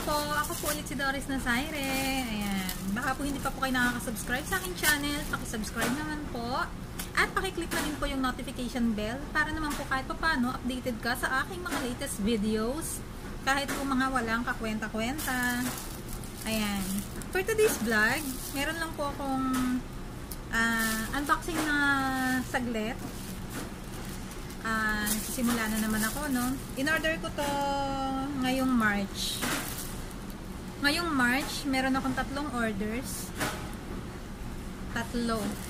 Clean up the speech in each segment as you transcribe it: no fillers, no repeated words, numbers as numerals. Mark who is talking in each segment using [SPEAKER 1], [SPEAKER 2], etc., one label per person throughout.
[SPEAKER 1] po, ako po ulit si Doris Nazaire. Ayan. Baka po hindi pa po kayo nakaka-subscribe sa aking channel, paki-subscribe naman po. At paki-click na rin po yung notification bell para naman po kahit pa paano updated ka sa aking mga latest videos. Kahit po mga walang kakwenta-kwenta. Ayan. For today's vlog, meron lang po akong unboxing na saglit. Nagsisimula na naman ako, no? In-order ko to ngayong March. Ngayong March, meron akong 3 orders. 3.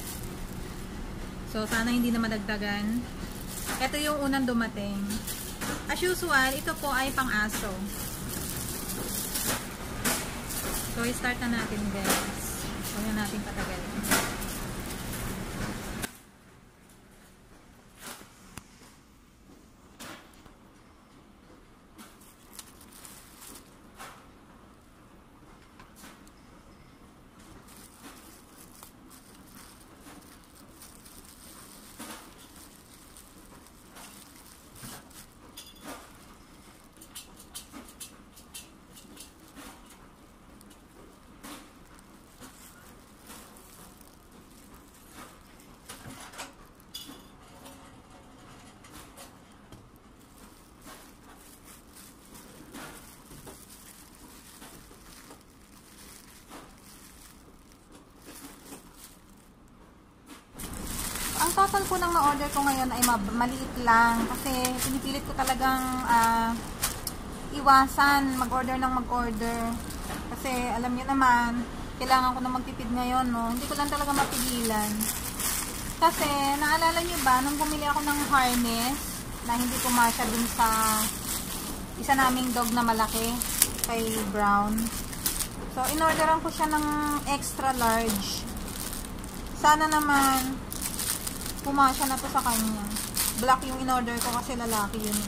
[SPEAKER 1] So, sana hindi na madagdagan. Ito yung unang dumating. As usual, ito po ay pang-aso. So, i-start na natin, guys. Huwag na natin patagalin. Ang total po ng na-order ko ngayon ay maliit lang kasi pinipilit ko talagang iwasan mag-order ng mag-order kasi alam niyo naman kailangan ko na magtipid ngayon, no? Hindi ko lang talaga mapigilan kasi naalala niyo ba nung bumili ako ng harness na hindi pumasya dun sa isa naming dog na malaki kay Brown, so in-orderan ko siya ng extra large. Sana naman pumasya na to sa kanya. Black yung in-order ko kasi lalaki yun.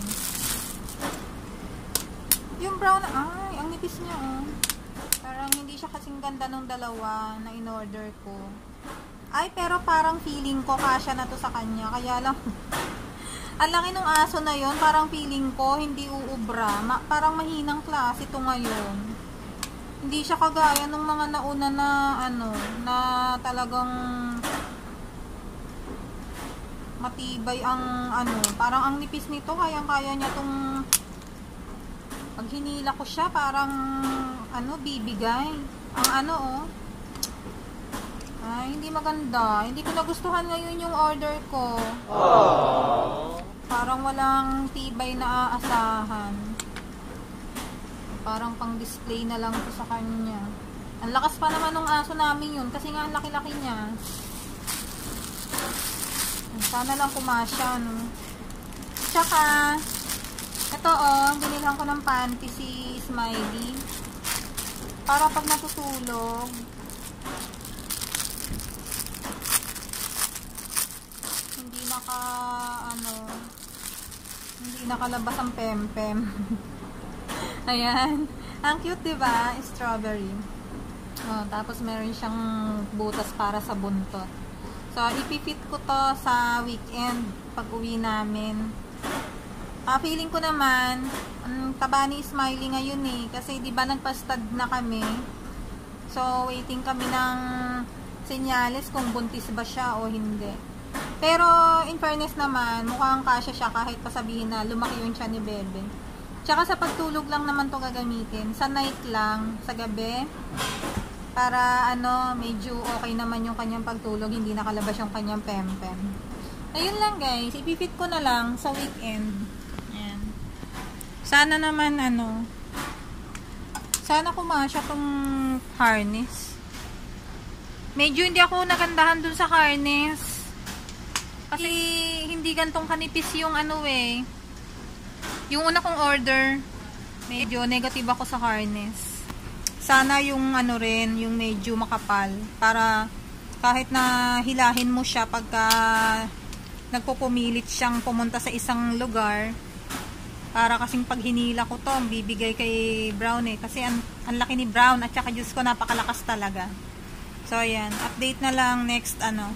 [SPEAKER 1] Yung brown, ay, ang nipis niya, oh. Parang hindi siya kasing ganda ng dalawa na in-order ko. Ay, pero parang feeling ko kasya na to sa kanya. Kaya lang, ang laki ng aso na yon, parang feeling ko hindi uubra. Parang mahinang klase ito ngayon. Hindi siya kagaya ng mga nauna na, na talagang matibay ang parang ang nipis nito, kayang-kaya niya tong pag hinila ko siya, parang bibigay. Ang oh. Ay, hindi maganda. Hindi ko nagustuhan ngayon yung order ko. Aww. Parang walang tibay na aasahan. Parang pang display na lang ito sa kanya. Ang lakas pa naman ng aso namin yun kasi nga ang laki-laki niya. Sana lang pumasya, no? Tsaka, ito binilhan ko ng panty si Smiley. Para pag natutulog, hindi nakalabas ang pempem. Ayan. Ang cute, diba? Strawberry. Oh, tapos meron siyang butas para sa buntot. So, ipifit ko to sa weekend pag uwi namin. Feeling ko naman, taba ni Smiley ngayon eh. Kasi di ba nagpa-stud na kami. So, waiting kami ng senyales kung buntis ba siya o hindi. Pero, in fairness naman, mukhang kasya siya kahit pasabihin na lumaki yung siya ni Bebe. Tsaka sa pagtulog lang naman to gagamitin. Sa night lang, sa gabi. Para medyo okay naman yung kanyang pagtulog, hindi nakalabas yung kanyang pempem. Ayun lang guys, ipifit ko na lang sa weekend. Ayan. Sana naman sana kumasya tong harness. Medyo hindi ako nagandahan dun sa harness. Kasi hindi gantong kanipis yung yung una kong order, medyo negative ako sa harness. Sana yung yung medyo makapal para kahit na hilahin mo siya pagka nagpupumilit siyang pumunta sa isang lugar, para kasing pag hinila ko to, bibigay kay Brown kasi ang laki ni Brown at saka Diyos ko napakalakas talaga. So ayan, update na lang next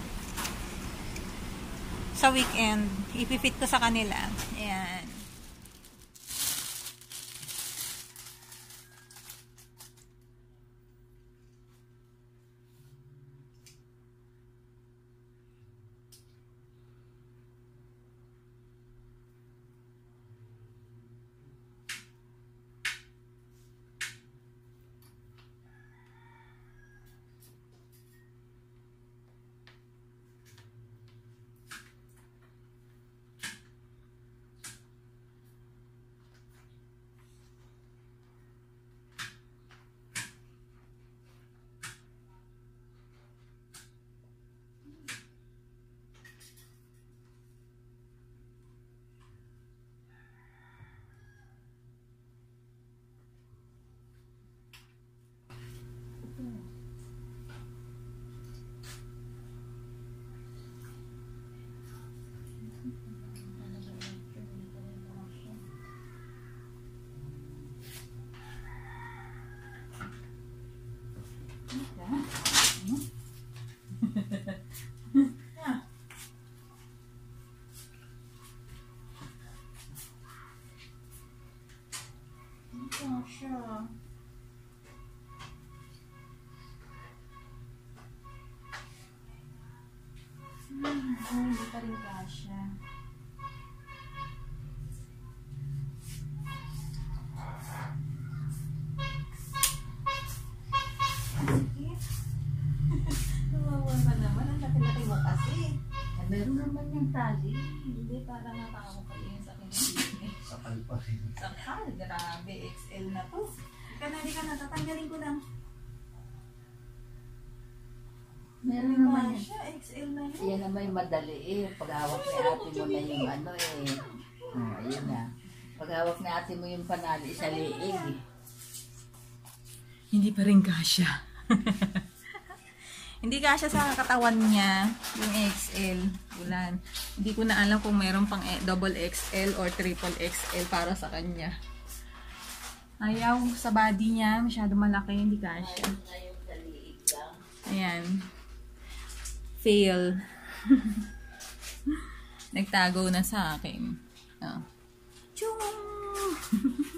[SPEAKER 1] sa weekend, ipifit ko sa kanila. Ayan. kasha. Hindi pa rin kasha. Nawawa ka naman. Ang laki-laki mo kasi.
[SPEAKER 2] Meron naman yung tali.
[SPEAKER 1] Hindi, para natako kayo yung sa akin.
[SPEAKER 2] Sakal pa rin.
[SPEAKER 1] Sakal, grabe. XL na to. Di ka na. Tatanggalin ko lang.
[SPEAKER 2] Meron naman
[SPEAKER 1] siya. XL na yun.
[SPEAKER 2] yan naman yung madali eh. Paghawak ni ate mo na yung ano eh. Ayun na. Paghawak ni ate mo yung panali sa liig eh.
[SPEAKER 1] Hindi pa rin kasya. Hindi kasya sa katawan niya, yung XL. Ulan. Hindi ko na alam kung mayroon pang double XL or triple XL para sa kanya. Ayaw sa body niya, masyado malaki, hindi kasya. Ayan. Fail. Nagtago na sa akin. Oh. Chung!